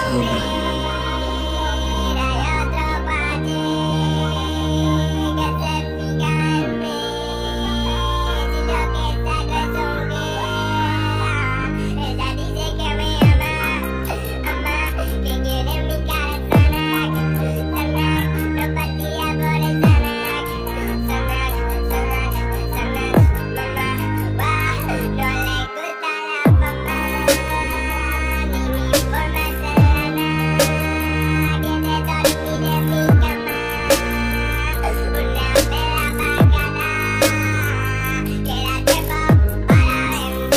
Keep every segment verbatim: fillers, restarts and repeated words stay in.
sufrir. Hay otro pa' ti que se fija en mí. Si lo que saco es un hit, ella dice que me ama, ama, que quiere mi cara sana, sana, no partía por el sana, sana, sana, sana, mamá, wow, no le gusta la fama, ni mi forma sana, que te dormir en mi cama, una pela bacana, que la tengo para vender,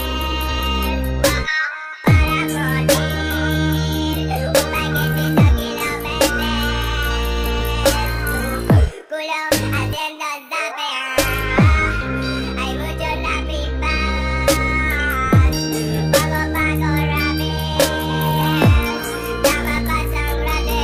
para morir, un paquetito que lo vende, culo haciendo zapping, hay muchos rapipas, vamos pa' corrapir, llama pa' sangrarte,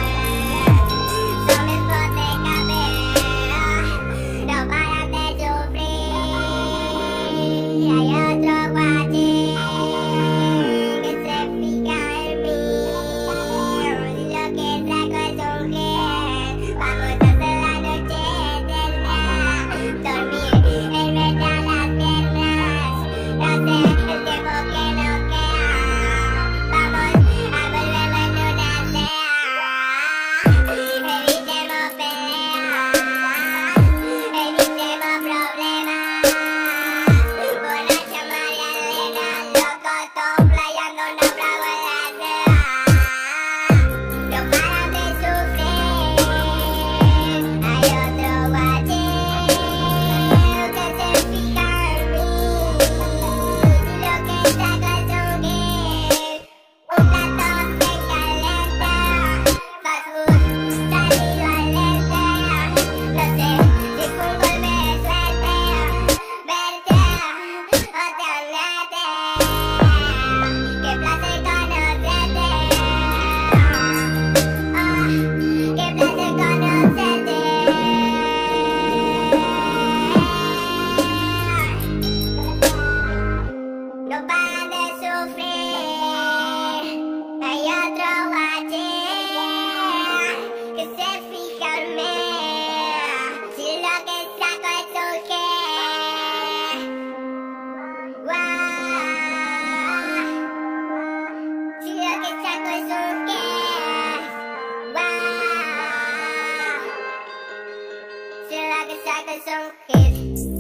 son mis hipotecas, no paran de sufrir. Hay otro guachín que se fija en mí, lo que saco es un hit, vamos a hacer la noche eterna, dormir en medio de las piernas, no sé el tiempo que nos queda, vamos a volverlo en una aldea, evitemos peleas, evitemos problemas, borracha María Elena, loco todo playando una bravo en la aldea, no paran de sufrir. Hay otro guachín que se fija en mí, lo que saco es un hit, un plato de caliente, fast food, salido alerta, no sé si fue un golpe de suerte, verte o tenerte, qué placer conocerte, ah, qué placer conocerte. No paran de sufrir. Hay otro guachín que se fija en mí, si lo que saco es un hit, wow, si lo que saco es un hit, wow, si lo que saco es un hit.